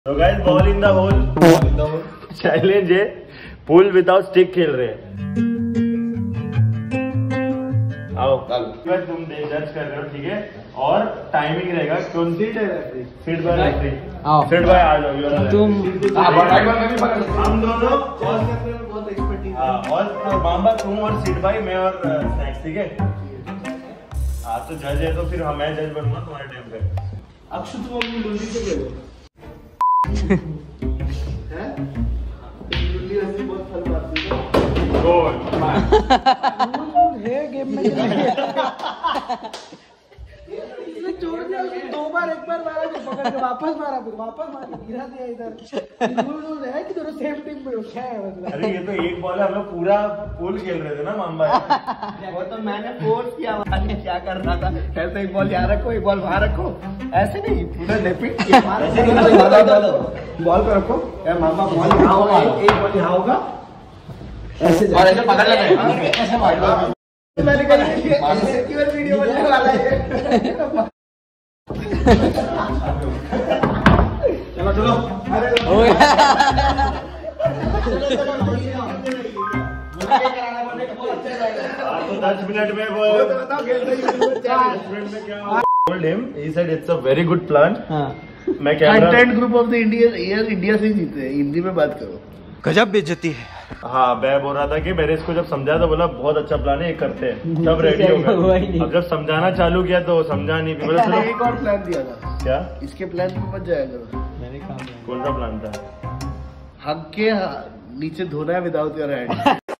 तो guys ball in the hole challenge है, pool without stick खेल रहे हैं। आओ तुम जज कर रहे हो, ठीक है? और टाइमिंग रहेगा, कौन सी seat by referee. Seat by आ जाओ तुम, हम दोनों और मामा तुम और सीट बाय, मैं और स्नैक्स, ठीक है? आज तो जज है तो फिर मैं जज बनूंगा तुम्हारे टाइम पे। अक्षु तुम अपनी लुंडी से खेलो। बहुत फल मारती है गेम में। छोड़ दिया उसने, दो बार एक बार मारा, पकड़ के वापस मारा, फिर वापस मारा, गिरा दिया इधर। रूल है कि दोनों सेम टीम में क्या है मतलब? अरे ये तो एक बॉल है, हम लोग पूरा पूल खेल रहे थे ना मामा। वो तो मैंने फोर्स किया, क्या कर रहा था, ऐसे एक बॉल यहाँ रखो, एक बॉल वहाँ रखो, ऐसे नहीं पूरा लेपिट बॉल पे रखो। मामा बॉल यहाँ होगा, एक बॉल यहाँ होगा, ऐसे और ऐसे पकड़ लेना, ऐसे मार लो। मैंने कहा वीडियो बनने वाला है। चलो चलो, हो गया। तो 10 मिनट में वो told him, he said it's a very good plan. मैं content group of the India से जीते, हिंदी में बात करो। गजब बेइज्जती है। हाँ, मैं बोल रहा था कि मैंने इसको जब समझाया तो बोला बहुत अच्छा प्लान है, ये करते हैं, तब रेडी हो गया। अब जब समझाना चालू किया तो समझा नहीं, बोला चलो एक और प्लान दिया था। क्या? इसके प्लान पे मत जाया करो। मैंने कहा कौन सा प्लान था? हक के नीचे धोना है विदाउट योर हैंड।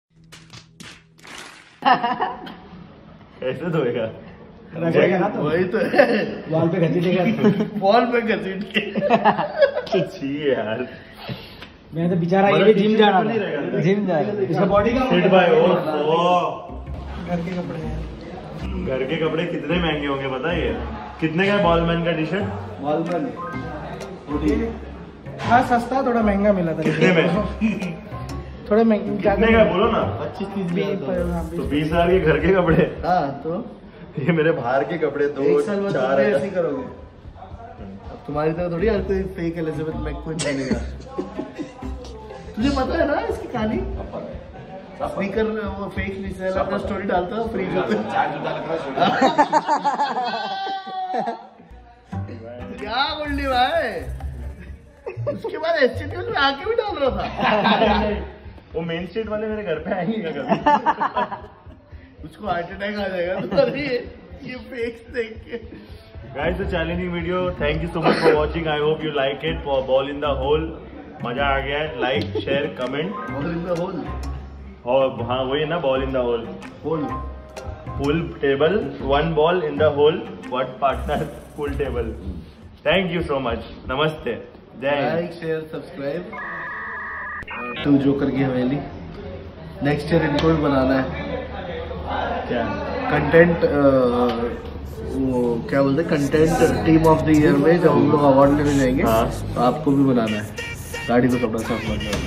ऐसे धोएगा? वही तो है, बॉल पे घसीटेगा, बॉल पे घसीट के। यार मैं तो बेचारा ये जिम जा रहा था, जिम जा रहा था, इसका बॉडी का फिट बाय। ओ घर के कपड़े हैं, घर के कपड़े कितने महंगे होंगे पता है? कितने का बॉलमैन का टी शर्ट? बॉलमैन हाँ सस्ता, थोड़ा महंगा मिला था। कितने में? थोड़ा महंगा। कितने का बोलो ना? 25-30 तो 20,000 के घर के कपड़े। हाँ तो ये मेरे बाहर के कपड़े 2-4 ऐसे करोगे। अब तुम्हारी तरह थोड़ी हर कोई फेक एलिजाबेथ मैकक्वीन बनेगा। तुझे पता है ना इसकी कहानी? स्पीकर वो फेक मिसाइल अपना स्टोरी डालता है फ्री में। क्या बोल ली भाई? उसके बाद एस्टेट में आके भी डाल रहा था। वो मेन स्ट्रीट वाले मेरे घर पे आएंगे कभी? उसको हार्ट अटैक आ जाएगा तो ये फेक्स देख के। Guys, the challenging video, thank you so much for watching. I hope you like it. For ball in the hole मजा आ गया है। Like share comment. Ball in the hole, और हाँ वही है ना, ball in the hole. Hole pool table, one ball in the hole, what partner pool table. Thank you so much, नमस्ते, like share subscribe to joker की हवेली। Next year इनको भी बनाना है क्या कंटेंट, वो क्या बोलते हैं, content team of the year में जब हम लोग अवार्ड लेने जाएंगे। हाँ। तो आपको भी बनाना है, गाड़ी को कपड़ा साफ करना है।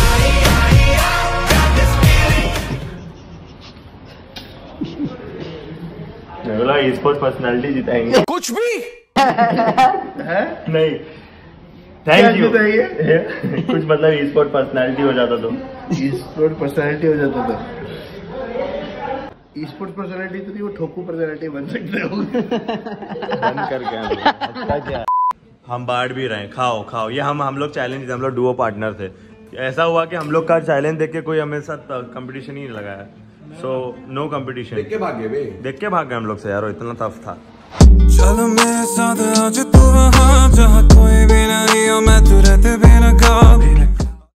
बोला स्पोर्ट्स पर्सनालिटी जिताएंगे कुछ भी है नहीं। Thank you. कुछ मतलब स्पोर्ट पर्सनालिटी हो जाता तो स्पोर्ट पर्सनालिटी हो जाता तो स्पोर्ट्स पर्सनालिटी तो नहीं, वो ठोकू पर्सनालिटी बन सकते हो। बंद कर क्या हम बांट भी रहे हैं, खाओ खाओ। ये हम लोग चैलेंज थे, हम लोग डुओ पार्टनर थे। ऐसा हुआ कि हम लोग का चैलेंज देख के कोई हमें साथ कंपटीशन ही नहीं लगाया। So no competition. देख के भाग गए हम लोग से यार, इतना टफ था। चलो मेरे साथ आज तू वहाँ जहाँ